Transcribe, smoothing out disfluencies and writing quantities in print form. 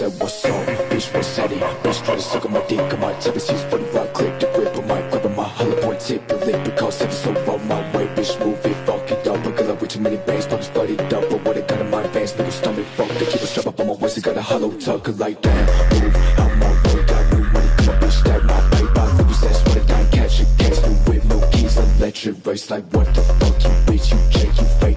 said what's up, bitch what's heady. Bitch try to suck on my dick, I might tip his teeth for the right click. The grip I might grab on my hollow point tip. The lip because if it's so on my way, bitch move it, fuck it up. I got like way too many bangs, but I'm flooded up. But what I got in my veins, make 'em stomach fuck. They keep a strap up on my waist, I got a hollow tuck. Like damn, move out my way, got new money, come on bitch, stack my paper. Lose that sweater, down, catch a case, new whip, no keys, electric race. Like what the fuck, you bitch, you jank, you fake.